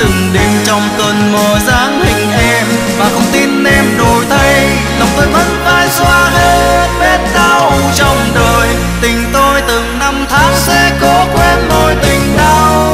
từng đêm trong cơn mơ dáng hình em, và không tin em đổi thay. Lòng tôi vẫn phải xóa hết vết đau trong đời. Tình tôi từng năm tháng sẽ cố quên mối tình đau.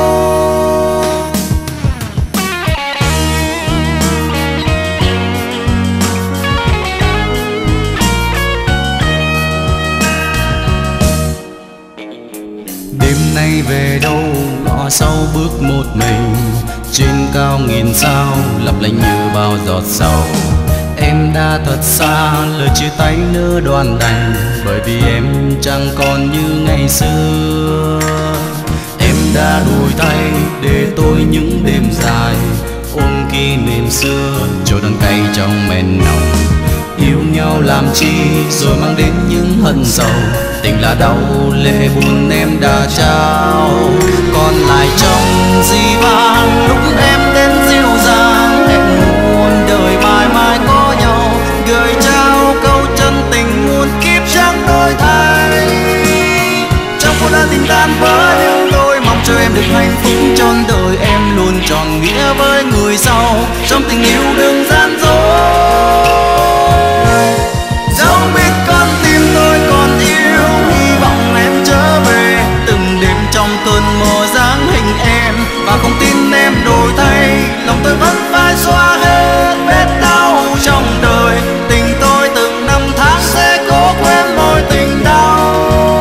Đêm nay về đâu ngõ sau bước một mình, trên cao nghìn sao lấp lánh như bao giọt sầu. Em đã thật xa, lời chia tay nỡ đoạn đành, bởi vì em chẳng còn như ngày xưa. Em đã đổi thay để tôi những đêm dài, ôm kỷ niệm xưa trôi đắng cay trong men nồng. Yêu nhau làm chi rồi mang đến những hận sầu, tình là đau lệ buồn em đã trao. Còn lại trong di vang lúc em đến dịu dàng, em muốn đời mãi mãi có nhau, gửi trao câu chân tình muôn kiếp chẳng đổi thay. Trong phút đã tình tan vỡ nhưng tôi mong cho em được hạnh phúc trọn đời, em luôn tròn nghĩa với người sau trong tình yêu đừng gian dối. Dẫu biết con tim tôi còn yêu, hy vọng em trở về. Từng đêm trong cơn mơ dáng hình em, và không tin em đổi thay. Lòng tôi vẫn phải xóa hết vết đau trong đời. Tình tôi từng năm tháng sẽ cố quên mối tình đau.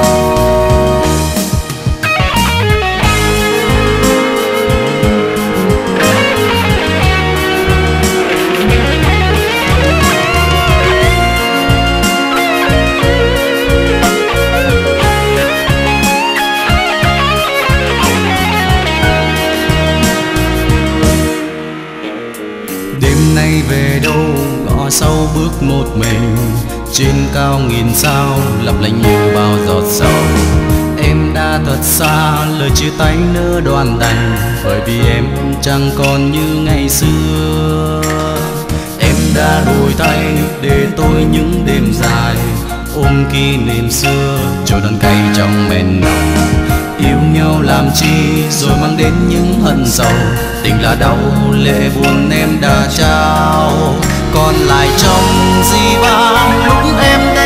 Đêm nay về đâu ngõ sau bước một mình, trên cao nghìn sao lấp lánh như bao giọt sầu. Em đã thật xa, lời chia tay nỡ đoạn đành, bởi vì em chẳng còn như ngày xưa. Em đã đổi thay để tôi những đêm dài, ôm kỷ niệm xưa trôi đắng cay trong men nồng. Yêu nhau làm chi rồi mang đến những hận sầu, tình là đau lệ buồn em đã trao. Còn lại trong di vang lúc em